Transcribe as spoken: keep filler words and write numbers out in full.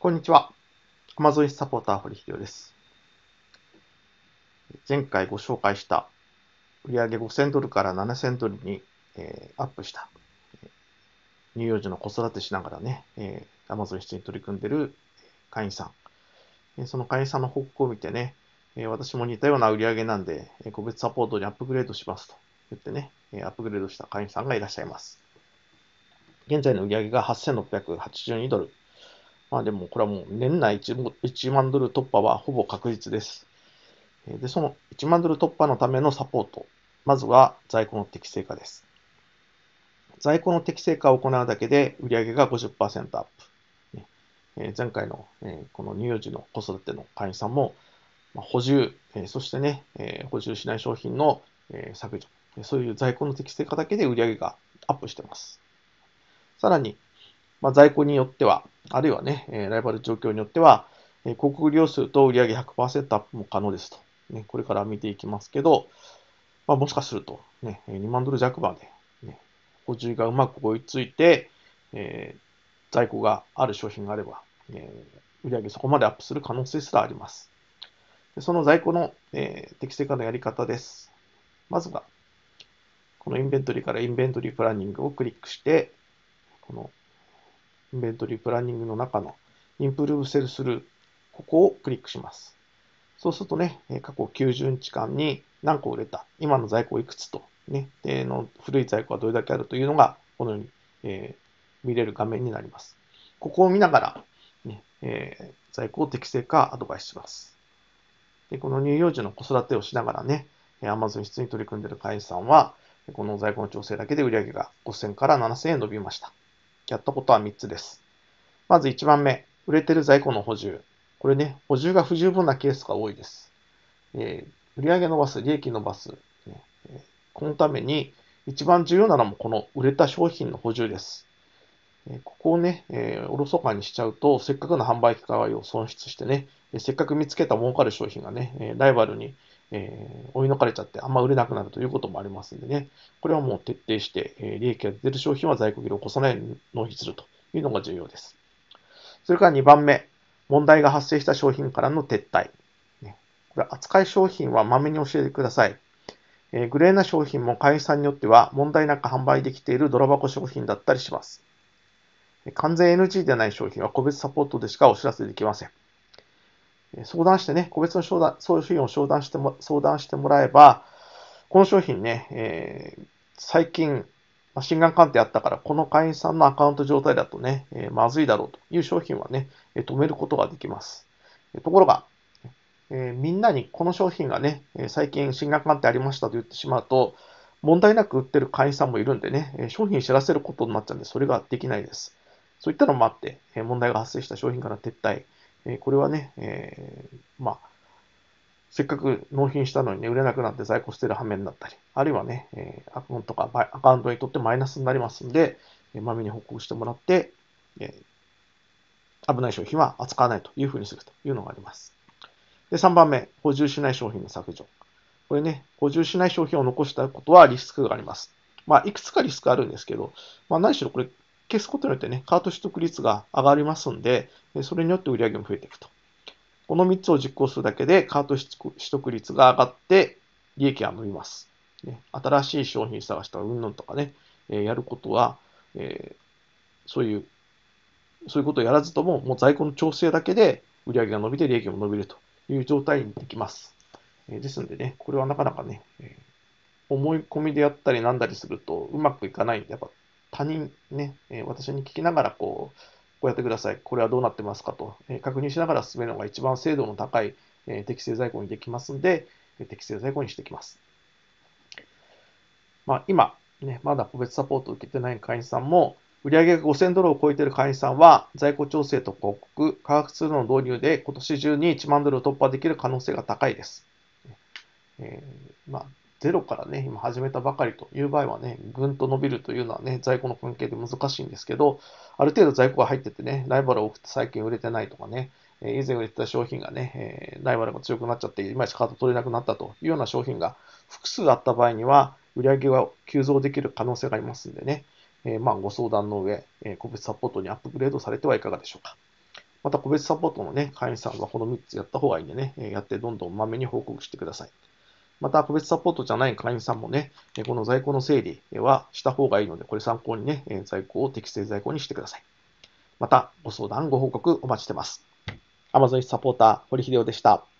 こんにちは。Amazon サポーター堀秀夫です。前回ご紹介した売上ごせんドルからななせんドルに、えーアップした乳幼児の子育てしながらね、えー、Amazon 出に取り組んでいる会員さん。えーその会員さんの報告を見てね、えー私も似たような売上なんで、えー個別サポートにアップグレードしますと言ってね、えーアップグレードした会員さんがいらっしゃいます。現在の売上がはっせんろっぴゃくはちじゅうにドル。まあでもこれはもう年内 1, いちまんドル突破はほぼ確実です。で、そのいちまんドル突破のためのサポート。まずは在庫の適正化です。在庫の適正化を行うだけで売上が ごじゅっパーセント アップ。ね、前回のこの乳幼児の子育ての会員さんも補充、そしてね、補充しない商品の削除。そういう在庫の適正化だけで売上がアップしています。さらに、まあ、在庫によっては、あるいはね、ライバル状況によっては、広告利用数と売上 ひゃくパーセント アップも可能ですと。ね、これから見ていきますけど、まあ、もしかすると、ね、にまんドル弱まで、ね、補充がうまく追いついて、えー、在庫がある商品があれば、えー、売上そこまでアップする可能性すらあります。でその在庫の、えー、適正化のやり方です。まずは、このインベントリからインベントリプランニングをクリックして、このインベントリプランニングの中のインプルーブセルスルー、ここをクリックします。そうするとね、過去きゅうじゅうにちかんに何個売れた、今の在庫いくつと、ね、での古い在庫はどれだけあるというのが、このように、えー、見れる画面になります。ここを見ながら、ねえー、在庫を適正化アドバイスします。でこの乳幼児の子育てをしながらね、Amazon 出に取り組んでいる会員さんは、この在庫の調整だけで売上がごせんからななせんえん伸びました。やったことはみっつです。まずいちばんめ、売れてる在庫の補充。これね、補充が不十分なケースが多いです。えー、売上伸ばす、利益伸ばす、ねえー。このために一番重要なのもこの売れた商品の補充です。えー、ここをね、えー、おろそかにしちゃうと、せっかくの販売機会を損失してね、せっかく見つけた儲かる商品がね、ライバルに、えー、追い抜かれちゃってあんま売れなくなるということもありますんでね、これはもう徹底して、えー、利益が出る商品は在庫切れを起こさないように納品するというのが重要です。それからにばんめ、問題が発生した商品からの撤退。これ扱い商品はまめに教えてください。えー、グレーな商品も会員さんによっては問題なく販売できているドラ箱商品だったりします。完全 エヌジー でない商品は個別サポートでしかお知らせできません。相談してね、個別の商談商品を相談しても相談してもらえば、この商品ね、えー、最近、心眼鑑定あったから、この会員さんのアカウント状態だとね、えー、まずいだろうという商品はね、止めることができます。ところが、えー、みんなにこの商品がね、最近心眼鑑定ありましたと言ってしまうと、問題なく売ってる会員さんもいるんでね、商品知らせることになっちゃうんで、それができないです。そういったのもあって、問題が発生した商品から撤退。これはね、えー、まあ、せっかく納品したのにね、売れなくなって在庫捨てる羽目になったり、あるいはね、えー、アカウントかアカウントにとってマイナスになりますんで、まめに報告してもらって、えー、危ない商品は扱わないというふうにするというのがあります。で、さんばんめ、補充しない商品の削除。これね、補充しない商品を残したことはリスクがあります。まあ、いくつかリスクあるんですけど、まあ、何しろこれ消すことによってね、カート取得率が上がりますんで、それによって売り上げも増えていくと。このみっつを実行するだけで、カート取得率が上がって、利益が伸びます。ね、新しい商品探したらうんぬんとかね、えー、やることは、えー、そういう、そういうことをやらずとも、もう在庫の調整だけで売り上げが伸びて利益も伸びるという状態にできます。えー、ですのでね、これはなかなかね、えー、思い込みでやったりなんだりするとうまくいかないんで、やっぱ他人ね、えー、私に聞きながらこう、こうやってください。これはどうなってますかと、えー、確認しながら進めるのが一番精度の高い、えー、適正在庫にできますんで、えー、適正在庫にしていきます。まあ、今、ね、まだ個別サポートを受けてない会員さんも、売上がごせんドルを超えている会員さんは、在庫調整と広告、価格ツールの導入で今年中にいちまんドルを突破できる可能性が高いです。えー、まあ、ゼロからね、今始めたばかりという場合はね、ぐんと伸びるというのはね、在庫の関係で難しいんですけど、ある程度在庫が入っててね、ライバル多くて最近売れてないとかね、以前売れてた商品がね、ライバルが強くなっちゃって、いまいちカード取れなくなったというような商品が複数あった場合には、売上が急増できる可能性がありますんでね、えー、まあご相談の上、えー、個別サポートにアップグレードされてはいかがでしょうか。 また個別サポートのね、会員さんはこのみっつやった方がいいんでね、やってどんどんまめに報告してください。また、個別サポートじゃない会員さんもね、この在庫の整理はした方がいいので、これ参考にね、在庫を適正在庫にしてください。また、ご相談、ご報告お待ちしてます。Amazon サポーター、堀秀夫でした。